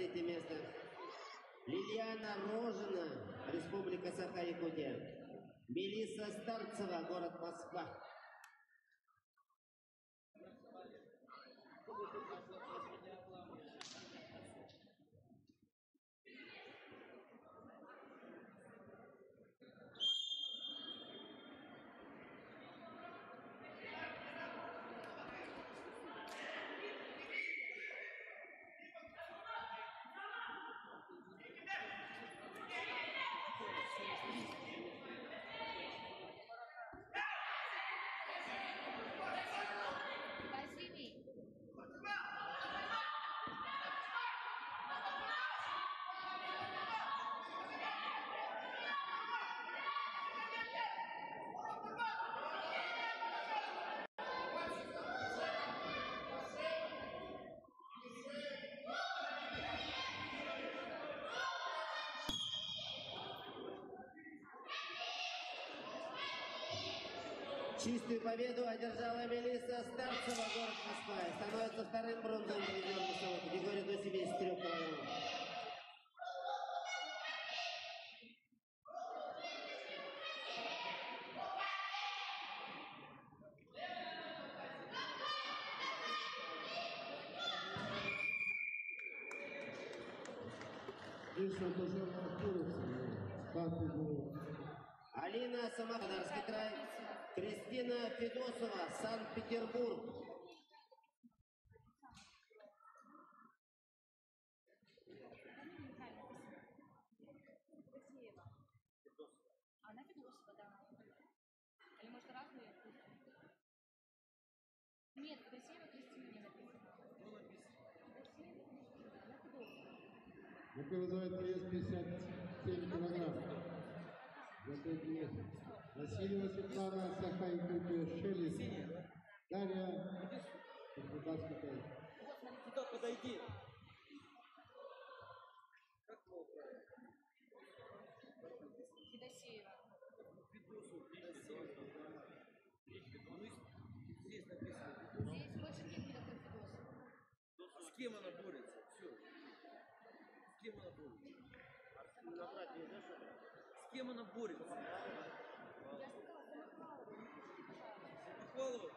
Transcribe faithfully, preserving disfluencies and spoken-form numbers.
третье место. Лилиана Рожина, Республика Саха-Якутия. Мелисса Старцева, город Москва. Чистую победу одержала Мелисса Старцева, город Москва. И становится вторым бронзовым призером весовой категории до семидесяти трёх килограммов. Алина Самоходарский край. Кристина Федосова, Санкт-Петербург. Она Федосова, да. Или может разные? Нет, Федосеева Кристина не написано. Это вызывает вес пятьдесят семь килограмм. За пять месяцев. Васильева Светлана, Саха-Якутия, Шелест. Дарья, Краснодарский край. Сюда подойди. Как его правильно? Федосеева. Федосу, Федосеева. Здесь написано Федосу. Здесь больше нет никакой Федосова. С кем она борется? Все. С кем она борется? С кем она борется? Я сказала, Самохвалова. Самохвалова?